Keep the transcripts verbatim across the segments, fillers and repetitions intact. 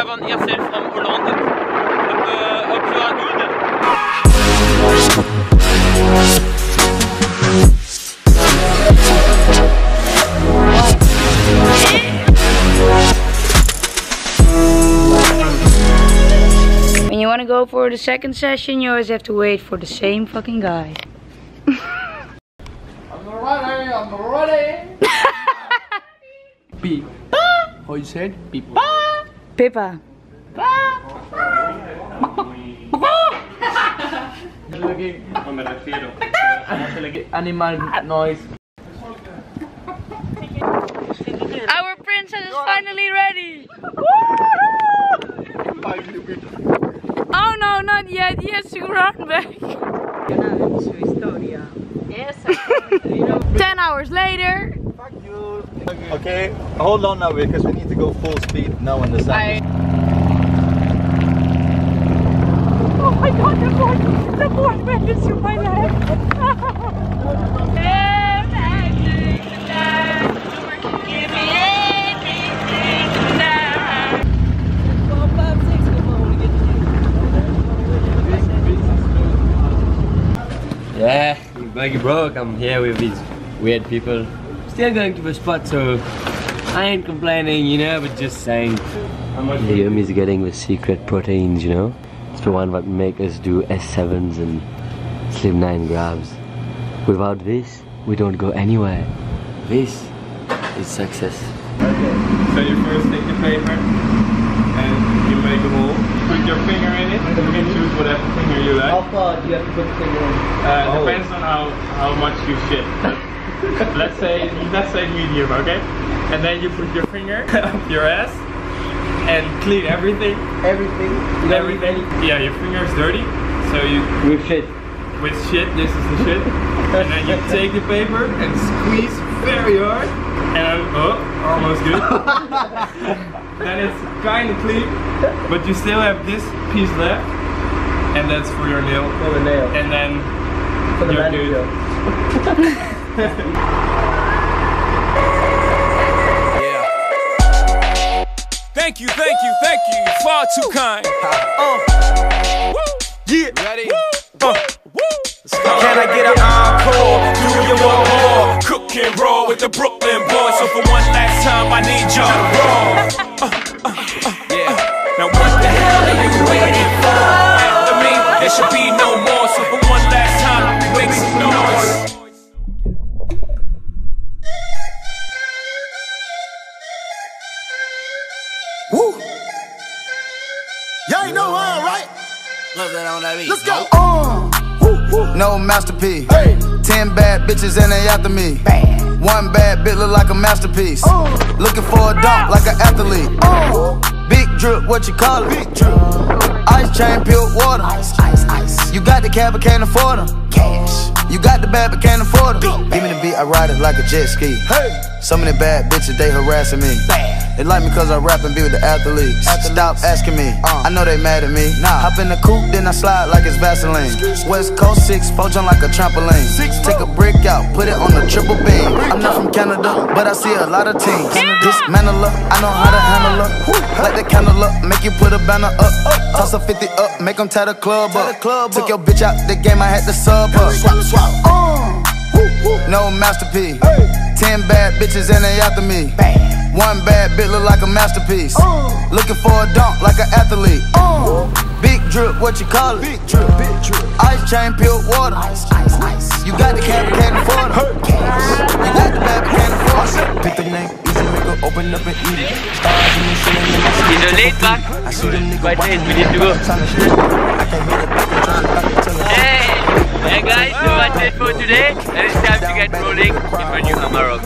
van Iersel from Holland. Op, uh, op jouw doen. When you want to go for the second session, you always have to wait for the same fucking guy. I'm ready, I'm ready. Pippa. How you said? Pippa. Pippa. Animal noise. Our princess is finally ready. Oh no, not yet. He has to run back. Ten hours later. Fuck you. Okay, hold on now because we need to go full speed now on the side. Oh my god, the board, the board went into my leg. Give me everything now. Four, five, six, before we get to Yeah, Baggy broke. I'm here with these weird people. Still going to the spot, so I ain't complaining, you know, but just saying. Yumi's getting the secret proteins, you know. It's the one that make us do S sevens and Slim nine grabs. Without this, we don't go anywhere. This is success. Okay, so you first take the paper and you make a hole. Put your finger in it. You can choose whatever finger you like. How far do you have to put the finger in? Uh, Oh. Depends on how how much you shit. let's say let's say medium, okay? And then you put your finger up your ass and clean everything. Everything. Everything. Yeah, your finger is dirty, so you With shit. with shit. This is the shit. And then you take the paper and squeeze very hard. And I'm, oh, almost good. Then it's kind of clean, but you still have this piece left, and that's for your nail. For the nail. And then For the you're manicure. good. Thank you, thank you, thank you. Far too kind. Uh. Woo. Yeah. Ready? Woo. Uh. Woo. Can I get an encore? Do you want more? Cook and roll with the Brooklyn boys. So for one last time, I need y'all to roll. Uh, uh, uh, yeah. Now what the hell are you waiting for? After me, there should be no more. So for one last time, make some noise. Woo! Y'all ain't know why, right? Let's go. Uh, no masterpiece. Hey. Ten bad bitches and they after me. Bad. One bad bitch look like a masterpiece. Uh. Looking for a dunk like an athlete. Uh. Big drip, what you call it? Big drip. Ice chain, pure water. Ice, ice, ice. You got the cab but can't afford them. Cash. You got the bad but can't afford them. Big Give me the beat, I ride it like a jet ski. Hey. Some of the bad bitches, they harassing me. Bad. They like me cause I rap and be with the athletes. Athletes. Stop asking me, Uh. I know they mad at me. Nah. Hop in the coupe, then I slide like it's Vaseline. West Coast six, four jump like a trampoline. Six, Take a brick out, put it on the triple beam. I'm not from Canada, but I see a lot of teams. Dismantle her, I know how to handle her. Light the candle up, make you put a banner up. Toss a fifty up, make them tie the club up. Took your bitch out the game, I had to sub her. Swap, swap. Uh. No masterpiece. Ten bad bitches and they after me. Bad. One bad bitch look like a masterpiece. Uh. Looking for a dunk like an athlete. Uh. Big drip, what you call it? Big drip, big drip. Ice chain, pure water. Ice, ice, ice. You got the cab, can't afford it. Cash. You got the bad, but can't afford it. Pick the name, easy nigga, open up and eat it. Stars in the ceiling and I see He's a late back. I see them niggas Quite late, watching we need to go. trying to shit. I can hit it back and try to back it till it's Hey! Hey guys, so that's it for today. And it's time to get rolling in my new Amarok.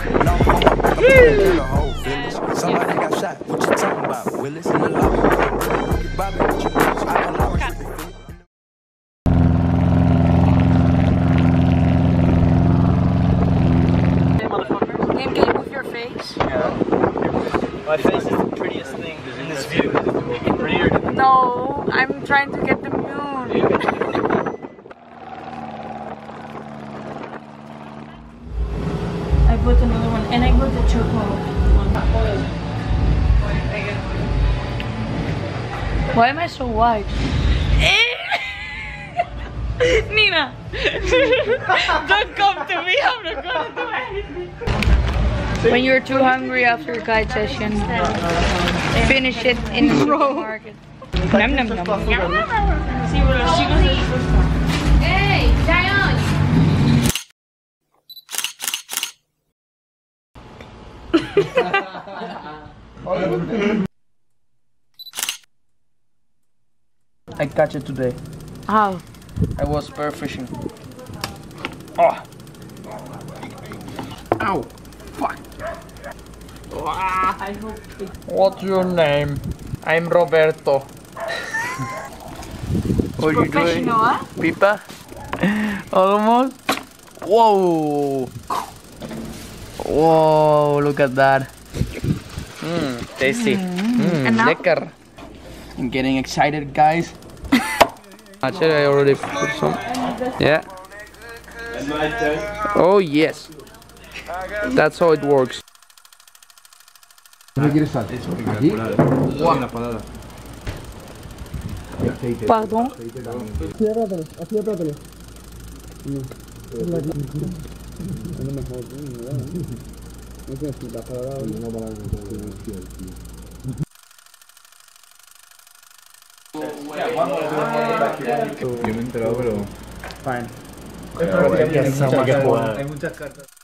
Somebody got shot. What you talking about? Willis in the lobby. Bobby, what you bitch? I don't know. Liam, can you move your face? My face is the prettiest thing in this view. Prettier than No, I'm trying to get the moon. I bought another one and I bought the chocolate one. Why am I so white? Nina! Don't come to me, I'm not gonna do anything. When you're too hungry after a kite session, finish it in the supermarket. Nom nom nom. Hey, Zion! I catch it today. How? I was spear fishing. Oh. Ow. Fuck. I hope it... What's your name? I'm Roberto. What are you doing? Huh? Pippa? Almost? Whoa! Whoa, look at that. Mmm, tasty. Mmm, And now? lekker. I'm getting excited, guys. Actually, I already put some. Yeah. Oh, yes. That's how it works. Pardon? Fine. Hay muchas cartas.